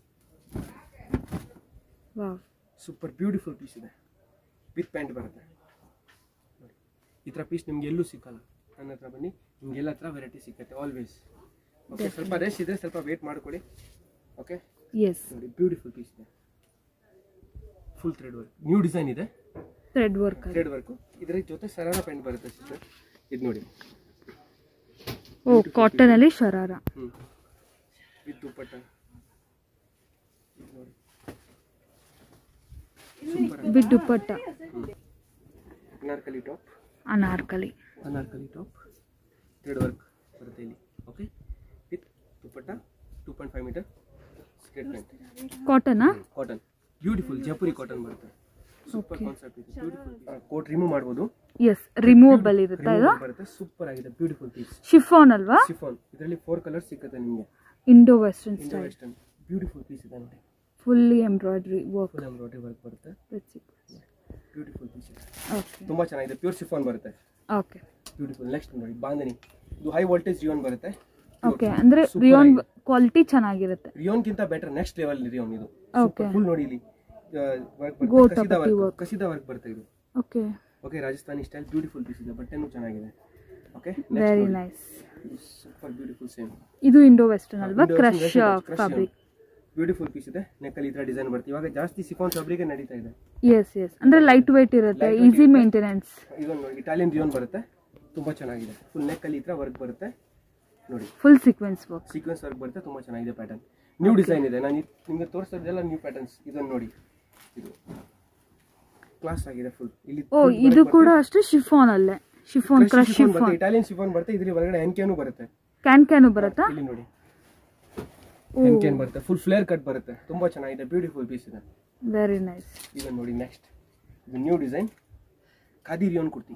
ವಾವ್ ಸೂಪರ್ ಬ್ಯೂಟಿಫುಲ್ ಪೀಸ್ ಇದೆ ವಿತ್ ಪ್ಯಾಂಟ್ ಬರುತ್ತೆ ನೋಡಿ ಈ ಥರ ಪೀಸ್ ನಿಮ್ಗೆ ಎಲ್ಲೂ ಸಿಕ್ಕಲ್ಲ ನನ್ನ ಹತ್ರ ಬನ್ನಿ ನಿಮ್ಗೆ ಎಲ್ಲ ಹತ್ರ ವೆರೈಟಿ ಸಿಗುತ್ತೆ ಆಲ್ವೇಸ್ ಓಕೆ ಸ್ವಲ್ಪ ರೆಸ್ಟ್ ಇದೆ ಸ್ವಲ್ಪ ವೇಟ್ ಮಾಡ್ಕೊಳ್ಳಿ ಓಕೆ ಎಸ್ ನೋಡಿ ಬ್ಯೂಟಿಫುಲ್ ಪೀಸ್ ಇದೆ full thread work new design ಇದೆ ಥ್ರೆಡ್ ವರ್ಕ್ ಇದರ ಜೊತೆ ಶರಾರ ಪ್ಯಾಂಟ್ ಬರುತ್ತೆ ಸಿಸ್ಟರ್ ಇದು ನೋಡಿ ಓ ಕಾಟನ್ ಅಲ್ಲಿ ಶರಾರ ವಿತ್ ದುಪ್ಪಟ್ಟ ನೋಡಿ with dupatta anarkali top anarkali top thread work ಬರುತ್ತೆ ಇಲ್ಲಿ okay with dupatta 2.5 metre straight pant cotton beautiful Jaipuri cotton ಬರುತ್ತೆ ಸೂಪರ್ ಕಾನ್ಸೆಪ್ಟ್ ಇದೆ ಬ್ಯೂಟಿಫುಲ್ ಕೋಟ್ ರಿಮೂವ್ ಮಾಡಬಹುದು ಎಸ್ ರಿಮೂವಬಲ್ ಇರುತ್ತೆ ಇದು ಬರುತ್ತೆ ಸೂಪರ್ ಆಗಿದೆ ಬ್ಯೂಟಿಫುಲ್ ಪೀಸ್ ಶಿಫಾನ್ ಅಲ್ವಾ ಶಿಫಾನ್ ಇದರಲ್ಲಿ 4 ಕಲರ್ಸ್ ಸಿಗುತ್ತೆ ನಿಮಗೆ Indo western style beautiful piece ಇದೆ ನೋಡಿ ಫುಲ್ಲಿ ಎಂಬ್ರಾಯ್ಡರಿ ವರ್ಕ್ ಬರುತ್ತೆ ಬ್ಯೂಟಿಫುಲ್ ಪೀಸ್ ಇದೆ ಓಕೆ ತುಂಬಾ ಚೆನ್ನಾಗಿದೆ ಪ್ಯೂರ್ ಶಿಫಾನ್ ಬರುತ್ತೆ ಓಕೆ ಬ್ಯೂಟಿಫುಲ್ ನೆಕ್ಸ್ಟ್ ನೋಡಿ ಬಾಂಧನಿ ಇದು ಹೈ ವೋಲ್ಟೇಜ್ ರಿಯೋನ್ ಬರುತ್ತೆ ಓಕೆ ಅಂದ್ರೆ ರಿಯೋನ್ ಕ್ವಾಲಿಟಿ ಚೆನ್ನಾಗಿರುತ್ತೆ ರಿಯೋನ್ ಗಿಂತ ಬೆಟರ್ ನೆಕ್ಸ್ಟ್ ಲೆವೆಲ್ ರಿಯೋನ್ ಇದು ಫುಲ್ ನೋಡಿ ಇಲ್ಲಿ ಕಸಿದ ವರ್ಕ್ ಬರುತ್ತೆ ಇದು okay okay Rajasthani style beautiful piece ಇದೆ ಬಟ್ಟೆನೂ ಚೆನ್ನಾಗಿದೆ okay very nice super beautiful same ಇದು ಇಂಡೋ ವೆಸ್ಟರ್ನ್ ಅಲ್ವಾ ಕ್ರಶ್ ಫ್ಯಾಬ್ರಿಕ್ ಬ್ಯೂಟಿಫುಲ್ ಪೀಸ್ ಇದೆ ನೆಕ್ಕಲ್ಲಿ ಈ ತರ ಡಿಸೈನ್ ಬರುತ್ತೆ ಇವಾಗ ಜಾಸ್ತಿ ಸಿಫಾನ್ ಫ್ಯಾಬ್ರಿಕ್ ನಡೀತಾ ಇದೆ ಎಸ್ ಅಂದ್ರೆ ಲೈಟ್ ವೇಟ್ ಇರುತ್ತೆ ಈಸಿ ಮೇಂಟೆನೆನ್ಸ್ ಇದೊಂದು ಇಟಾಲಿಯನ್ ರಿಯೋನ್ ಬರುತ್ತೆ ತುಂಬಾ ಚೆನ್ನಾಗಿದೆ ಫುಲ್ ನೆಕ್ಕಲ್ಲಿ ಈ ತರ ವರ್ಕ್ ಬರುತ್ತೆ ನೋಡಿ ಫುಲ್ ಸೀಕ್ವೆನ್ಸ್ ವರ್ಕ್ ಬರುತ್ತೆ ತುಂಬಾ ಚೆನ್ನಾಗಿದೆ ಪ್ಯಾಟರ್ನ್ ನ್ಯೂ ಡಿಸೈನ್ ಇದೆ ನಾನು ನಿಮಗೆ ತೋರಿಸೋದೆಲ್ಲ ನ್ಯೂ ಪ್ಯಾಟರ್ನ್ಸ್ ಇದನ್ನು ನೋಡಿ ಇದು ಕ್ಲಾಸ್ ಆಗಿದೆ ಫುಲ್ ಇಲ್ಲಿ ಓ ಇದು ಕೂಡ ಅಷ್ಟೇ ಶಿಫಾನ್ ಅಲ್ಲೇ chiffon crush chiffon Italian chiffon ಬರುತ್ತೆ ಇದರಲ್ಲಿ ಒಳಗಡೆ ಎನ್ಕೆನು ಬರುತ್ತೆ ಕ್ಯಾನ್ ಬರುತ್ತಾ ಇಲ್ಲಿ ನೋಡಿ ಎನ್ಕೆನ್ ಬರುತ್ತೆ ಫುಲ್ ಫ್ಲೇರ್ ಕಟ್ ಬರುತ್ತೆ ತುಂಬಾ ಚೆನ್ನಾಗಿದೆ ಬ್ಯೂಟಿಫುಲ್ ಪೀಸ್ ಇದೆ ವೆರಿ ನೈಸ್ ಇದನ್ನು ನೋಡಿ ನೆಕ್ಸ್ಟ್ ಇದು new design khadi rayon kurti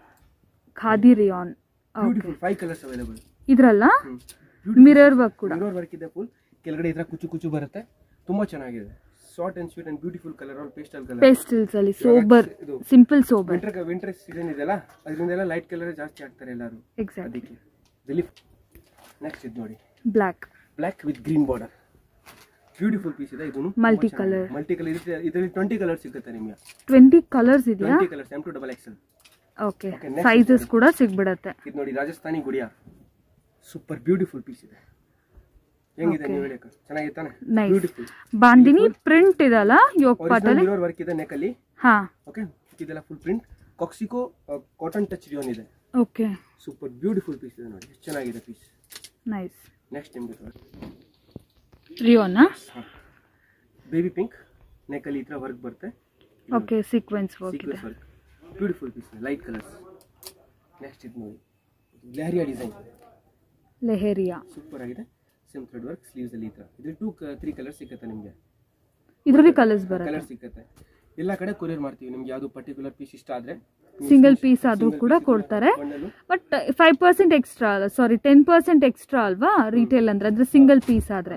beautiful 5 colours available ಇದ್ರಲ್ಲ ಮಿರರ್ ವರ್ಕ್ ಇದೆ ಫುಲ್ ಕೆಳಗಡೆ ಈ ತರ ಕುಚು ಬರುತ್ತೆ ತುಂಬಾ ಚೆನ್ನಾಗಿದೆ short and sweet and beautiful colour are pastels ಅಲ್ಲಿ sober simple sober winter season ಇದೆಲ್ಲ ಅದರಿಂದೆಲ್ಲ ಲೈಟ್ ಕಲರ್ ಜಾಸ್ತಿ ಹಾಕ್ತಾರೆ ಎಲ್ಲರೂ ಅದಕ್ಕೆ ನೆಕ್ಸ್ಟ್ ಇದು ನೋಡಿ black with green border beautiful piece ಇದೆ ಇದು ಮಲ್ಟಿ ಕಲರ್ ಇದರಲ್ಲಿ 20 ಕಲರ್ ಸಿಗುತ್ತೆ ನಿಮಗೆ 20 ಕಲರ್ಸ್ ಇದೆಯಾ 20 colours M2 XXL okay sizes ಕೂಡ ಸಿಗ್ಬಿಡುತ್ತೆ ಇದು ನೋಡಿ ರಾಜಸ್ಥಾನಿ ಗುಡಿಯಾ ಸೂಪರ್ ಬ್ಯೂಟಿಫುಲ್ ಪೀಸ್ ಇದೆ ಹೆಂಗಿದೆ ನೀವು ಹೇಳಕ ಚೆನ್ನಾಗಿದೆ ತಾನೆ ಬ್ಯೂಟಿಫುಲ್ ಬಾಂದಿನಿ ಪ್ರಿಂಟ್ ಇದಲ್ಲ ಯೋಕ್ ಪಾಟಲ್ಲಿ ಮಿರರ್ ವರ್ಕ್ ಇದೆ ನೆಕ್ ಅಲ್ಲಿ ಹಾ ಓಕೆ ಇದೆಲ್ಲ ಫುಲ್ ಪ್ರಿಂಟ್ ಕಾಕ್ಸಿಕೋ ಕಾಟನ್ ಟಚ್ ರಿಯೋನ್ ಇದೆ ಓಕೆ ಸೂಪರ್ ಬ್ಯೂಟಿಫುಲ್ ಪೀಸ್ ಇದೆ ನೋಡಿ ಎಷ್ಟು ಚೆನ್ನಾಗಿದೆ ಪೀಸ್ ನೈಸ್ ನೆಕ್ಸ್ಟ್ ನಿಮಗೆ ರಿಯೋನ್ ಬೇಬಿ ಪಿಂಕ್ ನೆಕ್ ಅಲ್ಲಿ ಈ ತರ ವರ್ಕ್ ಬರುತ್ತೆ ಓಕೆ ಸೀಕ್ವೆನ್ಸ್ ವರ್ಕ್ ಇದೆ beautiful piece light colours. Next ಇದು ನೋಡಿ, ಲೆಹರಿಯಾ ಡಿಸೈನ್, ಲೆಹರಿಯಾ ಸೂಪರ್ ಆಗಿದೆ. ಸೇಮ್ ಥ್ರೆಡ್ ವರ್ಕ್ ಸ್ಲೀವ್ಸ್ ಅಲ್ಲಿ ಈ ತರ. ಇದು 2-3 ಕಲರ್ ಸಿಗುತ್ತೆ ನಿಮಗೆ. ಇದರಲ್ಲಿ ಕಲರ್ಸ್ ಬರುತ್ತೆ, ಕಲರ್ ಸಿಗುತ್ತೆ. ಎಲ್ಲ ಕಡೆ ಕೊರಿಯರ್ ಮಾಡ್ತೀವಿ. ನಿಮ್ಗೆ ಯಾವುದು ಪರ್ಟಿಕ್ಯುಲರ್ ಪೀಸ್ ಇಷ್ಟ ಆದ್ರೆ ಸಿಂಗಲ್ ಪೀಸ್ ಆದ್ರೂ ಕೂಡ ಕೊಡ್ತಾರೆ. ಬಟ್ 5% ಎಕ್ಸ್ಟ್ರಾ, ಸಾರಿ 10% ಎಕ್ಸ್ಟ್ರಾ ಅಲ್ವಾ ರಿಟೇಲ್ ಅಂದ್ರೆ ಸಿಂಗಲ್ ಪೀಸ್ ಆದ್ರೆ.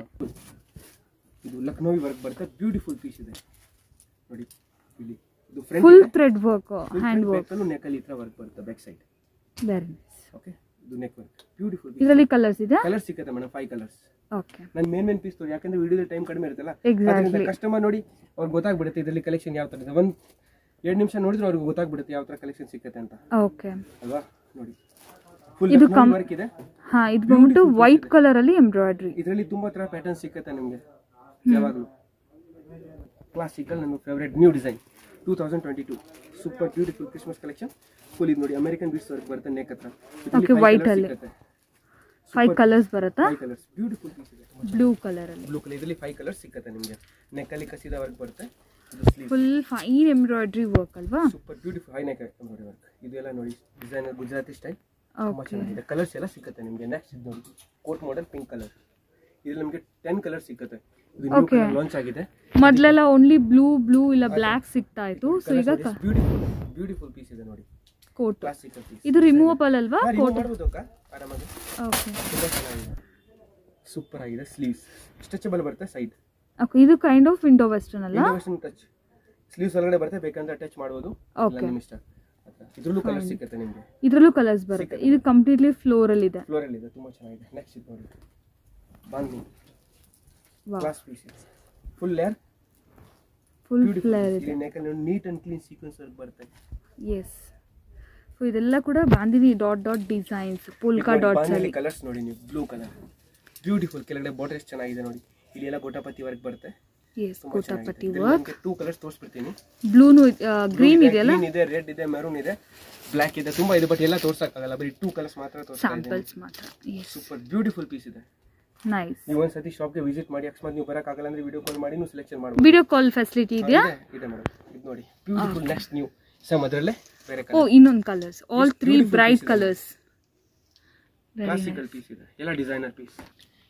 ಇದು ಲಕ್ನೋವಿ ವರ್ಕ್ ಬರುತ್ತೆ, ಬ್ಯೂಟಿಫುಲ್ ಪೀಸ್ ಇದೆ ನೋಡಿ. ಇಲ್ಲಿ ಇದು full thread work, hand work, neck ಅಲ್ಲಿ ಈ ತರ ವರ್ಕ್ ಬರುತ್ತೆ back side. Very nice. Okay, ಇದು ನೆಕ್ ವರ್ಕ್ ಬ್ಯೂಟಿಫುಲ್. ಇದರಲ್ಲಿ ಕಲರ್ಸ್ ಇದೆ, ಕಲರ್ ಸಿಗುತ್ತೆ ಮೇಡಮ್, 5 ಕಲರ್ಸ್. ಓಕೆ, ನಾನು ಮೇನ್ ಪೀಸ್ ತೋರಿ, ಯಾಕಂದ್ರೆ ವಿಡಿಯೋದ ಟೈಮ್ ಕಡಿಮೆ ಇರುತ್ತಲ್ಲ. ಎಕ್ಸಾಕ್ಟ್ಲಿ ಕಸ್ಟಮರ್ ನೋಡಿ ಅವ್ರಿಗೆ ಗೊತ್ತಾಗ್ಬಿಡುತ್ತೆ ಇದರಲ್ಲಿ ಕಲೆಕ್ಷನ್ ಯಾವ ತರ ಇದೆ. 1-2 ನಿಮಿಷ ನೋಡಿದ್ರೆ ಅವ್ರಿಗೆ ಗೊತ್ತಾಗ್ಬಿಡುತ್ತೆ ಯಾವ ತರ ಕಲೆಕ್ಷನ್ ಸಿಗುತ್ತೆ ಅಂತ. ಓಕೆ ಅಲ್ವಾ? ನೋಡಿ ಫುಲ್ ಇದು ವರ್ಕ್ ಇದೆ. ಹಾ, ಇದು ಬಂದ್ಬಿಟ್ಟು ವೈಟ್ ಕಲರ್ ಅಲ್ಲಿ ಎಂಬ್ರಾಯ್ಡ್ರಿ. ಇದರಲ್ಲಿ ತುಂಬಾ ತರ ಪ್ಯಾಟರ್ನ್ ಸಿಗುತ್ತೆ ನಿಮಗೆ. ಯಾವಾಗಲೂ ಕ್ಲಾಸಿಕಲ್ ನನ್ನ favourite new design 2022 super beautiful Christmas collection. Full ಇದು ನೋಡಿ ಅಮೆರಿಕನ್ ಬೀಡ್ಸ್ ವರ್ಕ್ ಬರುತ್ತೆ ನೆಕ್ ಹತ್ರ. ಓಕೆ, ವೈಟ್ ಅಲ್ಲಿ 5 ಕಲರ್ಸ್ ಬರುತ್ತೆ. 5 ಕಲರ್ಸ್ ಬ್ಯೂಟಿಫುಲ್ ಪೀಸ್ ಇದೆ. ಬ್ಲೂ ಕಲರ್ ಅಲ್ಲಿ, ಬ್ಲೂ ಕಲರ್ ಇದರಲ್ಲಿ 5 ಕಲರ್ಸ್ ಸಿಗುತ್ತೆ ನಿಮಗೆ. ನೆಕ್ ಅಲ್ಲಿ ಕಸಿದ ವರ್ಕ್ ಬರುತ್ತೆ. ಇದು sleeve full fine embroidery work ಅಲ್ವಾ? Super beautiful high neck embroidery work. ಇದೆಲ್ಲ ನೋಡಿ designer Gujarati style. Okay, colours ಎಲ್ಲ ಸಿಗುತ್ತೆ ನಿಮಗೆ. ನೆಕ್ಸ್ಟ್ ಇದು ನೋಡಿ ಕೋಟ್ ಮಾಡೆಲ್ ಪಿಂಕ್ ಕಲರ್. ಇದರಲ್ಲಿ ನಿಮಗೆ 10 ಕಲರ್ ಸಿಗುತ್ತೆ. ಇದು ನ್ಯೂ ಕಲರ್ ಲಾಂಚ್ ಆಗಿದೆ. ಮೊದಲೆಲ್ಲ ಓನ್ಲಿ ಬ್ಲೂ ಇಲ್ಲ ಬ್ಲಾಕ್ ಸಿಗ್ತಾ ಇತ್ತು. ಸೊ ಈಗ ಬ್ಯೂಟಿಫುಲ್ ಪೀಸ್ ಇದೆ ನೋಡಿ, ಕೋಟ್. Classical piece. ಇದು ರಿಮೂವಬಲ್ ಅಲ್ವಾ? ಕೋಟ್ ಮಾಡಬಹುದು ಆರಾಮಾಗಿ. ಓಕೆ, ತುಂಬಾ ಚೆನ್ನಾಗಿದೆ, ಸೂಪರ್ ಆಗಿದೆ. ಸ್ಲೀವ್ಸ್ ಸ್ಟ್ರೆಚಬಲ್ ಬರುತ್ತೆ ಸೈಡ್. ಓಕೆ, ಇದು ಕೈಂಡ್ ಆಫ್ ವಿಂಡೋ ವೆಸ್ಟರ್ನ್ ಅಲ್ಲ? Window western touch. ಸ್ಲೀವ್ಸ್ ಒಳಗಡೆ ಬರುತ್ತೆ, ಬೇಕಂದ್ರೆ ಅಟ್ಯಾಚ್ ಮಾಡಬಹುದು. ಓಕೆ, ನಿಮ್ಮ ಇಷ್ಟ. ಇದರಲ್ಲೂ ಕಲರ್ ಸಿಗುತ್ತೆ ನಿಮಗೆ. ಇದರಲ್ಲೂ ಕಲರ್ಸ್ ಬರುತ್ತೆ. ಇದು ಕಂಪ್ಲೀಟ್ಲಿ ಫ್ಲೋರಲ್ ಇದೆ. ಫ್ಲೋರಲ್ ಇದೆ, ತುಂಬಾ ಚೆನ್ನಾಗಿದೆ. ನೆಕ್ಸ್ಟ್ ಇದು ನೋಡಿ ಬಾಂಧಿ class piece. Full layer, full flare ಇದೆ. ಇಲ್ಲಿ ನೆಕ್ ಅಲ್ಲಿ neat and clean sequence work ಬರುತ್ತೆ. ಎಸ್, ಸೊ ಇದೆಲ್ಲ ಕೂಡ bandhani dot designs, polka dots ಅಲ್ಲಿ. ಕಲರ್ಸ್ ನೋಡಿ ನೀವು, ಬ್ಲೂ ಕಲರ್ ಬ್ಯೂಟಿಫುಲ್. ಕೆಳಗಡೆ ಬಾರ್ಡರ್ ಎಷ್ಟು ಚೆನ್ನಾಗಿದೆ ನೋಡಿ. ಇಲ್ಲಿ ಎಲ್ಲ ಗೋಟಾಪತಿ ವರ್ಕ್ ಬರುತ್ತೆ. Yes, gota patti work. 2 ಕಲರ್ಸ್ ತೋರಿಸ್ಬಿಡ್ತೀನಿ. ಬ್ಲೂನು, ಗ್ರೀನ್ ಇದೆಯಲ್ಲ, ಗ್ರೀನ್ ಇದೆ, ರೆಡ್ ಇದೆ, ಮೆರೂನ್ ಇದೆ, ಬ್ಲಾಕ್ ಇದೆ, ತುಂಬಾ ಇದೆ. ಬಟ್ ಎಲ್ಲ ತೋರ್ಸಕ್ಕಾಗಲ್ಲ, ಬರೀ 2 ಕಲರ್ಸ್ ಮಾತ್ರ ತೋರಿಸ್ತಾ ಇದ್ದೀನಿ. ಸ್ಯಾಂಪಲ್ಸ್ ಮಾತ್ರ. ಸೂಪರ್ ಬ್ಯೂಟಿಫುಲ್ ಪೀಸ್ ಇದೆ. ನೈಸ್. ನೀವು ಒಂದ್ಸತಿ ಶಾಪ್ಗೆ ವಿಸಿಟ್ ಮಾಡಿ. ಅಕಸ್ಮಾತ್ ನೀವು ಬರಕ್ಕಾಗಲ್ಲ ಅಂದ್ರೆ ವಿಡಿಯೋ ಕಾಲ್ ಮಾಡಿ ನೀವು ಸೆಲೆಕ್ಷನ್ ಮಾಡಬಹುದು. ವಿಡಿಯೋ ಕಾಲ್ ಫೆಸಿಲಿಟಿ ಇದೆಯಾ? ಇದೆ ಮೇಡಮ್. ಇದು ನೋಡಿ ಬ್ಯೂಟಿಫುಲ್. ನೆಕ್ಸ್ಟ್ ನ್ಯೂ ಸೇಮ್ ಅದರಲ್ಲೇ ಬೇರೆ ಕಲರ್. ಓ, ಇನ್ನೊಂದು colours, all 3 bright colours. Classical piece ಇದೆ, ಎಲ್ಲ ಡಿಸೈನರ್ ಪೀಸ್.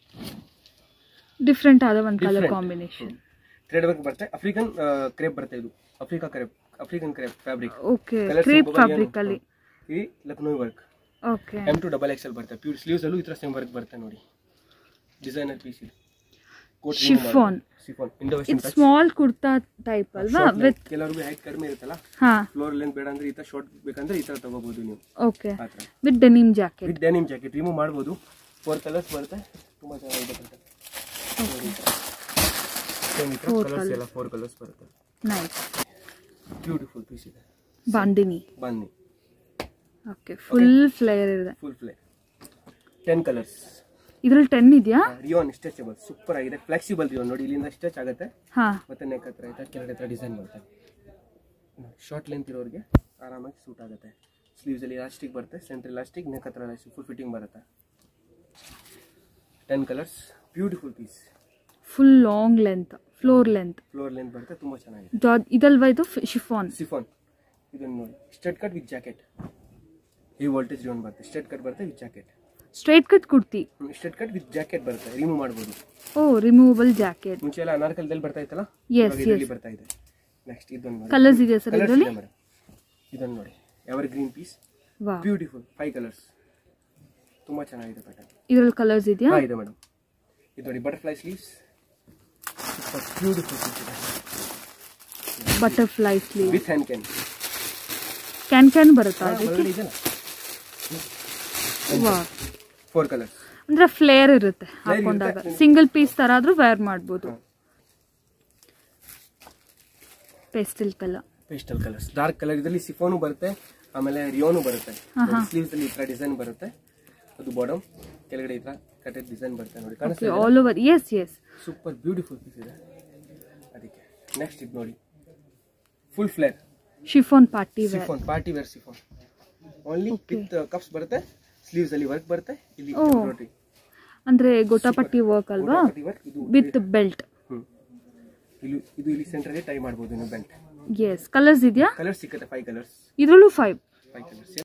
ಡಿಫರೆಂಟ್ ಆದ ಒಂದು ಕಲರ್ ಕಾಂಬಿನೇಷನ್. ಥ್ರೆಡ್ ವರ್ಕ್ ಬರುತ್ತೆ. ಅಫ್ರಿಕನ್ ಕ್ರೇಪ್ ಬರುತ್ತೆ. ಇದು African crepe fabric. Okay, crepe fabric ಅಲ್ಲಿ. ಈ ಲಕ್ನೋವಿ ವರ್ಕ್. ಓಕೆ, M2XXL ಬರುತ್ತೆ. ಪ್ಯೂರ್ ಸ್ಲೀವ್ಸ್ ಅಲ್ಲೂ ಈ ತರ ಸೇಮ್ ವರ್ಕ್ ಬರುತ್ತೆ ನೋಡಿ. ಡಿಸೈನರ್ ಪೀಸ್ ಇದೆ. ಶಿಫಾನ್. ಇಂಡೋ ವೆಸ್ಟರ್ನ್ ಇದು ಸ್ಮಾಲ್ ಕುರ್ತಾ ಟೈಪ್ ಅಲ್ವಾ? ವಿತ್ ಕೆಲವರಿಗೆ ಹೈಟ್ ಕಡಿಮೆ ಇರುತ್ತಲ್ಲ, ಹಾ, ಫ್ಲೋರ್ ಲೆಂತ್ ಬೇಡ ಅಂದ್ರೆ ಈ ತರ ಶಾರ್ಟ್ ಬೇಕಂದ್ರೆ ಈ ತರ ತಗೋಬಹುದು ನೀವು. Okay, with denim jacket. With denim jacket remove ಮಾಡಬಹುದು. 4 ಕಲರ್ಸ್ ಬರುತ್ತೆ, ತುಂಬಾ ಚೆನ್ನಾಗಿದೆ. ಕಲರ್ಸ್ ಎಲ್ಲ 4 ಕಲರ್ಸ್ ಬರುತ್ತೆ. ನೈಸ್, ಬ್ಯೂಟಿಫುಲ್ ಪೀಸ್ ಇದೆ. ಬಾಂದಿನಿ. ಓಕೆ, ಫುಲ್ ಫ್ಲೇರ್ ಇದೆ. Full flare. 10 ಕಲರ್ಸ್. ಇದರಲ್ಲಿ 10 ಇದೆಯಾ? ರಿಯಾನ್ ಸ್ಟ್ರೆಚಬಲ್ ಸೂಪರ್ ಆಗಿದೆ. ಫ್ಲೆಕ್ಸಿಬಲ್ ರಿಯಾನ್ ನೋಡಿ, ಇಲ್ಲಿಂದ ಸ್ಟ್ರೆಚ್ ಆಗುತ್ತೆ. ಹಾ, ಮತ್ತೆ ನೆಕ್ ಹತ್ರ ಆಯ್ತಾ, ಕೆಳಗಡೆ ಹತ್ರ ಡಿಸೈನ್ ಬರುತ್ತೆ. ಶಾರ್ಟ್ ಲೆಂತ್ ಇರೋರಿಗೆ ಆರಾಮಾಗಿ ಸೂಟ್ ಆಗುತ್ತೆ. ಸ್ಲೀವ್ಸ್ ಅಲ್ಲಿ ಇಲಾಸ್ಟಿಕ್ ಬರುತ್ತೆ, ಸೆಂಟರ್ ಇಲಾಸ್ಟಿಕ್, ನೆಕ್ ಹತ್ರ ಫುಲ್ ಫಿಟ್ಟಿಂಗ್ ಬರುತ್ತೆ. 10 colours, beautiful piece. Full long length, floor length ಬರುತ್ತೆ, ತುಂಬಾ ಚೆನ್ನಾಗಿದೆ. ಇದಲ್ವಾ ಇದು ಶಿಫಾನ್? ಇದನ್ನು ನೋಡಿ, ಸ್ಟ್ರೇಟ್ ಕಟ್ ವಿತ್ ಜಾಕೆಟ್. ಈ ವೋಲ್ಟೇಜ್ ರಿಯಾನ್ ಬರುತ್ತೆ, ಸ್ಟ್ರೇಟ್ ಕಟ್ ಬರುತ್ತೆ with jacket. Straight cut kurti, straight cut with jacket ಬರುತ್ತೆ, ರಿಮೂವ್ ಮಾಡಬಹುದು. Oh, removable jacket. ಮುಂಚೆ ಎಲ್ಲ ಅನಾರ್ಕಲಿದಲ್ಲಿ ಬರ್ತಾ ಇತ್ತಲ್ಲ, ಇದರಲ್ಲಿ ಬರ್ತಾ ಇದೆ. ನೆಕ್ಸ್ಟ್ ಇದೊಂದು ಕಲರ್ಸ್ ಇದೆ ಸರ್ ಇದರಲ್ಲಿ. ಇದನ್ನು ನೋಡಿ, evergreen piece, beautiful. 5 colours, ತುಂಬಾ ಚೆನ್ನಾಗಿದೆ ಪ್ಯಾಟರ್ನ್. ಇದರಲ್ಲಿ ಕಲರ್ಸ್ ಇದೆಯಾ? ಇದೆ ಮೇಡಮ್. ಇದು ನೋಡಿ, ಬಟರ್ಫ್ಲೈ ಸ್ಲೀವ್ಸ್, ಬ್ಯೂಟಿಫುಲ್ ಪೀಸ್ ಇದೆ. Butterfly sleeve with hand can ಬರುತ್ತಾ ಅದಕ್ಕೆ? ವಾಹ್, 4 ಕಲರ್ಸ್. ಅಂದ್ರೆ ಫ್ಲೇರ್ ಇರುತ್ತೆ ಹಾಕೊಂಡಾಗ. ಸಿಂಗಲ್ ಪೀಸ್ ತರ ಆದ್ರೂ ವೇರ್ ಮಾಡಬಹುದು. Pastel colours, dark colour. ಇದರಲ್ಲಿ ಸಿಫೋನು ಬರುತ್ತೆ, ಆಮೇಲೆ ರಿಯೋನು ಬರುತ್ತೆ. ಸ್ಲೀವ್ಸ್ ಅಲ್ಲಿ ಈ ತರ ಡಿಸೈನ್ ಬರುತ್ತೆ. ಅದು ಬಾಟಮ್, ಕೆಳಗಡೆ ಈ ತರ ಕಟೆಡ್ ಡಿಸೈನ್ ಬರುತ್ತೆ ನೋಡಿ, ಕಾಣಿಸ್ತಾ ಇದೆ? All over. Yes, super beautiful piece ಇದೆ ಅದಕ್ಕೆ. ನೆಕ್ಸ್ಟ್ ಇದು ನೋಡಿ, full flare chiffon party wear chiffon. Only with cups ಬರುತ್ತೆ. ಸ್ಲೀವ್ಸ್ ಅಲ್ಲಿ ವರ್ಕ್ ಬರುತ್ತೆ. ಇಲ್ಲಿ ಎಂಬ್ರಾಯ್ಡರಿ ಅಂದ್ರೆ ಗೋಟಾಪಟ್ಟಿ ವರ್ಕ್ ಅಲ್ವಾ? With belt. ಇದು ಇಲ್ಲಿ ಸೆಂಟರ್ ಗೆ ಟೈ ಮಾಡಬಹುದು ನೀವು ಬೆಲ್ಟ್. ಎಸ್ ಕಲರ್ಸ್ ಇದೆಯಾ? ಕಲರ್ಸ್ ಸಿಕ್ಕತ್ತೆ 5 ಕಲರ್ಸ್. ಇದರಲ್ಲೂ 5 ಕಲರ್ಸ್.